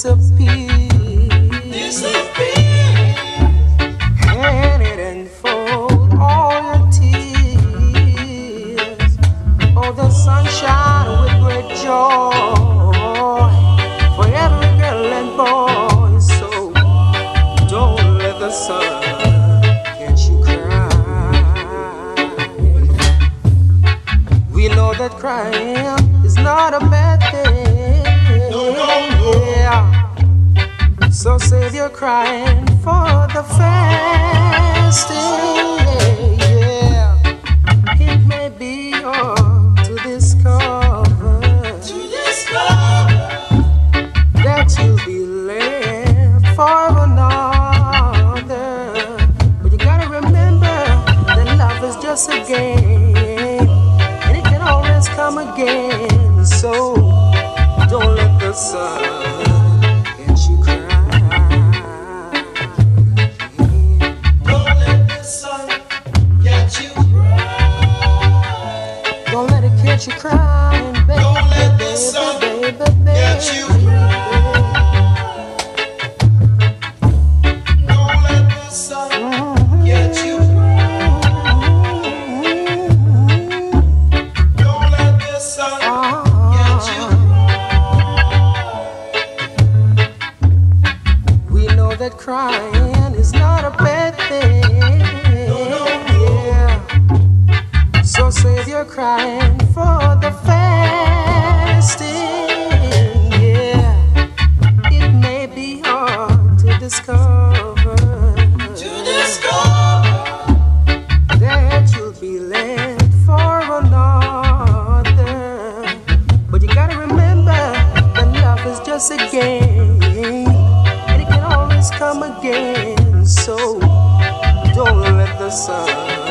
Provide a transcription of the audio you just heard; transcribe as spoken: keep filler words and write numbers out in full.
disappear. Disappear. And it enfold all your tears. Oh, the sunshine with great joy for every girl and boy. So don't let the sun catch you cry. We know that crying is not a bad thing. No, no, no. Yeah. So save your crying for the fasting. Yeah. It may be yours to discover, to discover that you'll be left for another. But you gotta remember that love is just a game, and it can always come again. So don't let the sun get you cry. Don't let the sun get you cry. Don't let it catch you crying, baby. Don't let the sun baby, baby, get you cry. Don't let the sun mm-hmm. get you cry. Don't let the sun uh-huh. get you cry. We know that crying is not a bad thing. No, no, no. Yeah. So save your crying for the fasting. Yeah. It may be hard to discover, to discover that you'll be left for another. But you gotta remember that love is just a game, and it can always come again. So don't let the sun